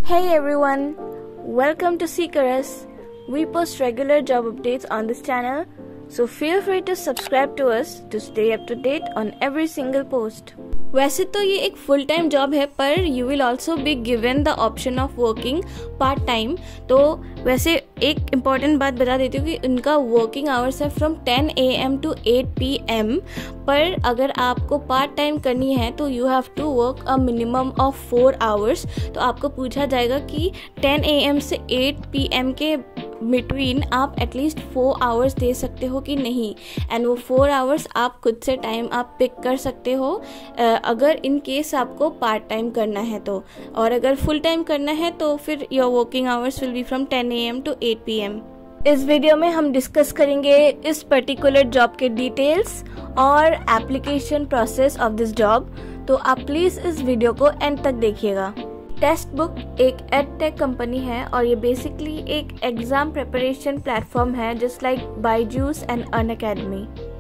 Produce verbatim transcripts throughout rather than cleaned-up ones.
Hey everyone, welcome to Seekers. We post regular job updates on this channel, so feel free to subscribe to us to stay up to date on every single post. वैसे तो ये एक full time job है, पर you will also be given the option of working part time. तो वैसे एक important बात बता देती हूँ कि उनका वर्किंग आवर्स है from ten A M to eight P M. पर अगर आपको पार्ट टाइम करनी है तो you have to work a minimum of four hours. तो आपको पूछा जाएगा कि टेन ए एम से एट पी एम के बिटवीन आप एटलीस्ट फोर आवर्स दे सकते हो कि नहीं. एंड वो फोर आवर्स आप खुद से टाइम आप पिक कर सकते हो अगर इन केस आपको पार्ट टाइम करना है तो. और अगर फुल टाइम करना है तो फिर your working hours will be from ten A M to eight P M. इस वीडियो में हम डिस्कस करेंगे इस पर्टिकुलर जॉब के डिटेल्स और application process of this job. तो आप प्लीज़ इस वीडियो को एंड तक देखिएगा. टेस्ट बुक एक एडटेक कंपनी है और ये बेसिकली एक एग्ज़ाम प्रिपरेशन प्लेटफॉर्म है just like Byju's and Unacademy.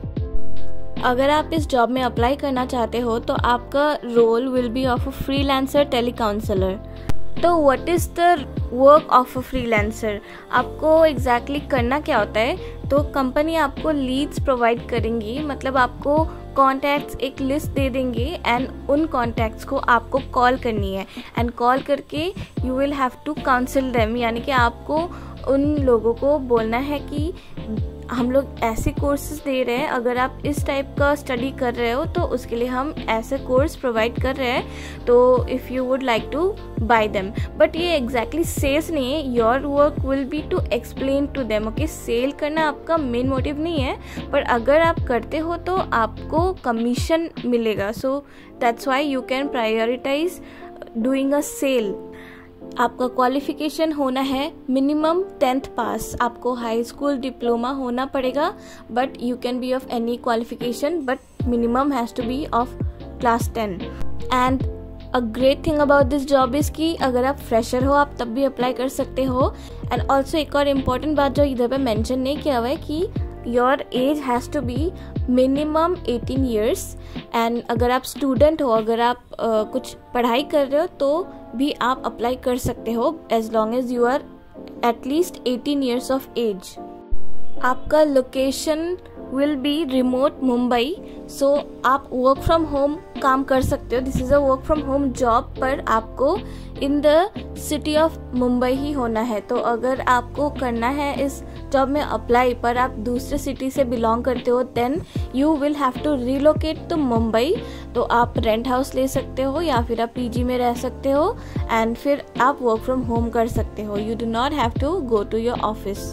अगर आप इस जॉब में अप्लाई करना चाहते हो तो आपका role will be of a freelancer tele counsellor. तो what is the work of a freelancer? आपको एग्जैक्टली exactly करना क्या होता है? तो कंपनी आपको लीड्स प्रोवाइड करेंगी, मतलब आपको कॉन्टैक्ट्स एक लिस्ट दे देंगे एंड उन कॉन्टैक्ट्स को आपको कॉल करनी है. एंड कॉल करके you will have to counsel them, यानी कि आपको उन लोगों को बोलना है कि हम लोग ऐसे कोर्सेज दे रहे हैं, अगर आप इस टाइप का स्टडी कर रहे हो तो उसके लिए हम ऐसे कोर्स प्रोवाइड कर रहे हैं, तो if you would like to buy them. But ये एग्जैक्टली सेल्स नहीं है. Your work will be to explain to them. Okay, sell करना आपका मेन मोटिव नहीं है, पर अगर आप करते हो तो आपको कमीशन मिलेगा. So that's why you can prioritise doing a sale. आपका क्वालिफिकेशन होना है मिनिमम टेंथ पास. आपको हाई स्कूल डिप्लोमा होना पड़ेगा, but you can be of any qualification, but minimum has to be of class ten. And a great thing about this job is कि अगर आप fresher हो आप तब भी अप्लाई कर सकते हो. एंड ऑल्सो एक और इम्पॉर्टेंट बात जो इधर पे मेंशन नहीं किया हुआ है कि your age has to be minimum eighteen years. And अगर आप स्टूडेंट हो, अगर आप uh, कुछ पढ़ाई कर रहे हो तो भी आप अप्लाई कर सकते हो as long as you are at least eighteen years of age. आपका location will be remote Mumbai. So आप वर्क फ्रॉम होम काम कर सकते हो. This is a work from home job, पर आपको in the city of Mumbai ही होना है. तो अगर आपको करना है इस जॉब में अप्लाई पर आप दूसरे सिटी से बिलोंग करते हो, then you will have to relocate to Mumbai. तो आप रेंट हाउस ले सकते हो या फिर आप पीजी में रह सकते हो एंड फिर आप वर्क फ्रॉम होम कर सकते हो. You do not have to go to your office.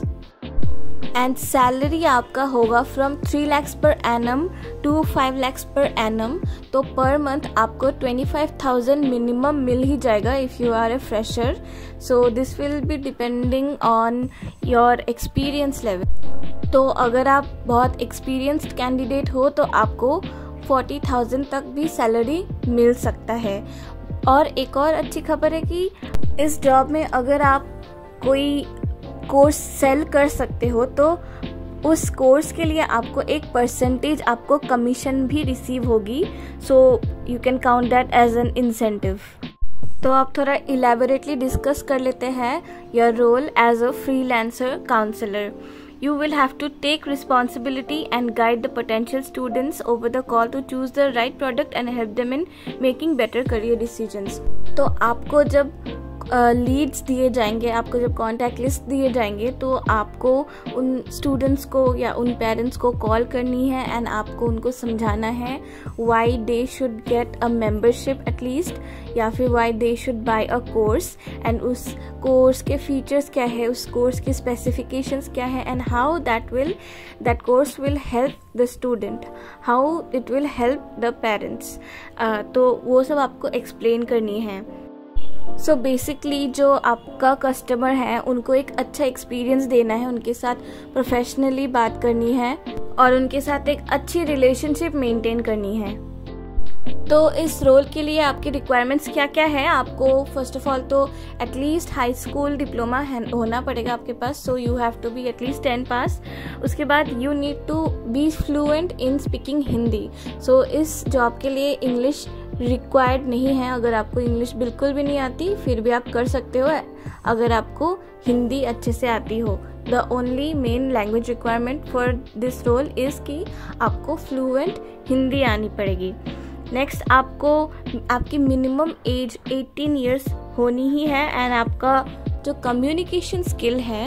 And salary आपका होगा from three lakhs per annum to five lakhs per annum. तो पर मंथ आपको ट्वेंटी फाइव थाउजेंड मिनिमम मिल ही जाएगा if you are a fresher. So this will be depending on your experience level. तो अगर आप बहुत एक्सपीरियंस्ड कैंडिडेट हो तो आपको फोर्टी थाउजेंड तक भी सैलरी मिल सकता है. और एक और अच्छी खबर है कि इस जॉब में अगर आप कोई कोर्स सेल कर सकते हो तो उस कोर्स के लिए आपको एक परसेंटेज आपको कमीशन भी रिसीव होगी. So you can count that as an incentive. तो आप थोड़ा इलेबोरेटली डिस्कस कर लेते हैं your role as a freelancer counsellor. You will have to take responsibility and guide the potential students over the call to choose the right product and help them in making better career decisions. तो आपको जब Leeds uh, दिए जाएंगे, आपको जब contact list दिए जाएंगे तो आपको उन स्टूडेंट्स को या उन पेरेंट्स को कॉल करनी है एंड आपको उनको समझाना है why they should get a membership at least, या फिर why they should buy a course. And उस कोर्स के फीचर्स क्या है, उस कोर्स के स्पेसिफिकेशंस क्या है, and how that will that course will help the student, how it will help the parents. तो वो सब आपको एक्सप्लेन करनी है. सो so बेसिकली जो आपका कस्टमर है उनको एक अच्छा एक्सपीरियंस देना है, उनके साथ प्रोफेशनली बात करनी है और उनके साथ एक अच्छी रिलेशनशिप मेंटेन करनी है. तो इस रोल के लिए आपकी रिक्वायरमेंट्स क्या क्या है? आपको फर्स्ट ऑफ ऑल तो एटलीस्ट हाई स्कूल डिप्लोमा होना पड़ेगा आपके पास. So you have to be at least ten pass. उसके बाद you need to be fluent in speaking Hindi. सो इस जॉब के लिए इंग्लिश रिक्वायर्ड नहीं है। अगर आपको इंग्लिश बिल्कुल भी नहीं आती फिर भी आप कर सकते हो अगर आपको हिंदी अच्छे से आती हो। The only main language requirement for this role is कि आपको फ्लुएंट हिंदी आनी पड़ेगी। नेक्स्ट, आपको आपकी मिनिमम एज अठारह इयर्स होनी ही है एंड आपका जो कम्युनिकेशन स्किल है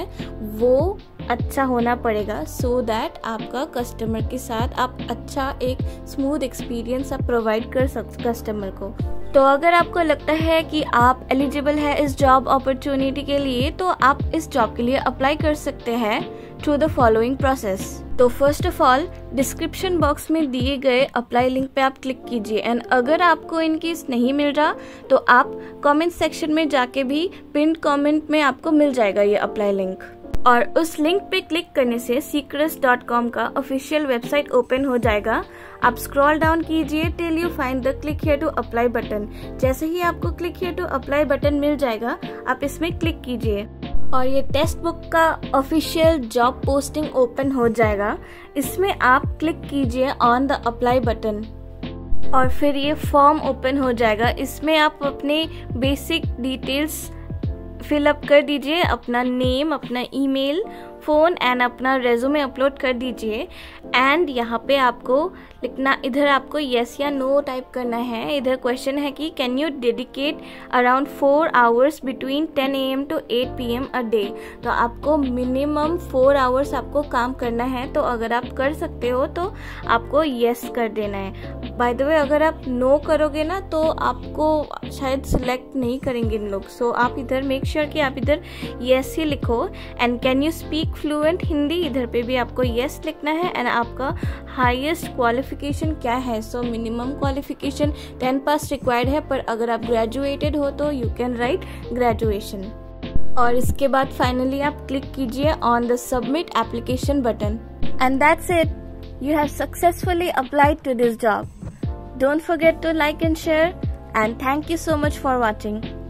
वो अच्छा होना पड़ेगा, सो दैट आपका कस्टमर के साथ आप अच्छा एक स्मूथ एक्सपीरियंस आप प्रोवाइड कर सकते कस्टमर को। तो अगर आपको लगता है कि आप एलिजिबल है इस जॉब अपॉर्चुनिटी के लिए, तो आप इस जॉब के लिए अप्लाई कर सकते हैं थ्रू द फॉलोइंग प्रोसेस। तो first of all, description box में दिए गए अप्लाई लिंक पे आप क्लिक कीजिए एंड अगर आपको इन केस नहीं मिल रहा तो आप कमेंट सेक्शन में जाके भी पिन कमेंट में आपको मिल जाएगा ये अप्लाई लिंक, और उस लिंक पे क्लिक करने से सीकरस डॉट कॉम का ऑफिशियल वेबसाइट ओपन हो जाएगा। आप स्क्रॉल डाउन कीजिए till you find the click here to apply button. जैसे ही आपको click here to apply button मिल जाएगा, आप इसमें क्लिक कीजिए और ये टेक्स्ट बुक का ऑफिशियल जॉब पोस्टिंग ओपन हो जाएगा। इसमें आप क्लिक कीजिए ऑन द अप्लाई बटन और फिर ये फॉर्म ओपन हो जाएगा। इसमें आप अपने बेसिक डिटेल्स फिल अप कर दीजिए, अपना नेम, अपना ईमेल, फ़ोन एंड अपना रेज्यूमे अपलोड कर दीजिए एंड यहाँ पे आपको लिखना, इधर आपको येस या नो टाइप करना है। इधर क्वेश्चन है कि can you dedicate around four hours between ten A M to eight P M a day. तो आपको मिनिमम फोर आवर्स आपको काम करना है, तो अगर आप कर सकते हो तो आपको येस कर देना है। बाय द वे, अगर आप नो करोगे ना तो आपको शायद सिलेक्ट नहीं करेंगे इन लोग, सो आप इधर मेक श्योर कि आप इधर येस ही लिखो and can you speak fluent Hindi, इधर पे भी आपको येस लिखना है एंड आपका हाईएस्ट क्वालिफिकेशन क्या है। So minimum qualification ten pass required है, पर अगर आप ग्रेजुएटेड हो तो यू कैन राइट ग्रेजुएशन। और इसके बाद फाइनली आप क्लिक कीजिए on the submit application button and that's it, you have successfully applied to this job. Don't forget to like and share, and thank you so much for watching.